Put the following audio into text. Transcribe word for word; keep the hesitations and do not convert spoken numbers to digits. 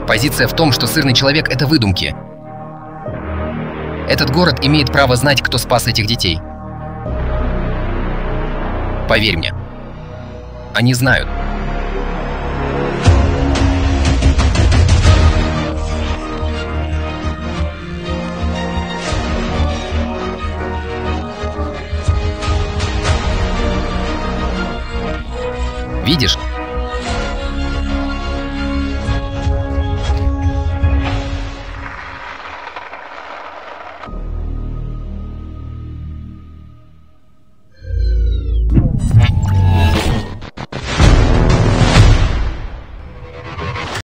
Позиция в том, что сырный человек — это выдумки. Этот город имеет право знать, кто спас этих детей. Поверь мне. Они знают. Видишь,